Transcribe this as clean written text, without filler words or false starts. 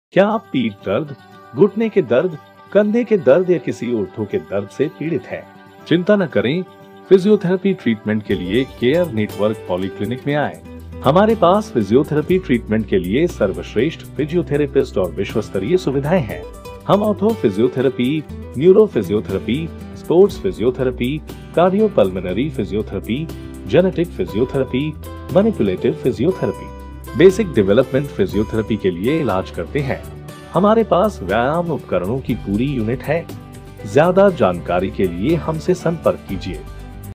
क्या आप पीठ दर्द, घुटने के दर्द, कंधे के दर्द या किसी ऊतों के दर्द से पीड़ित हैं? चिंता न करें, फिजियोथेरेपी ट्रीटमेंट के लिए केयर नेटवर्क पॉलीक्लिनिक में आएं। हमारे पास फिजियोथेरेपी ट्रीटमेंट के लिए सर्वश्रेष्ठ फिजियोथेरेपिस्ट और विश्व स्तरीय सुविधाएं हैं। हम ortho physiotherapy, neuro physiotherapy, sports physiotherapy, cardiopulmonary physiotherapy, genetic physiotherapy, manipulative physiotherapy, basic development physiotherapy के लिए इलाज करते हैं। हमारे पास व्यायाम उपकरणों की पूरी यूनिट है। ज्यादा जानकारी के लिए हमसे संपर्क कीजिए।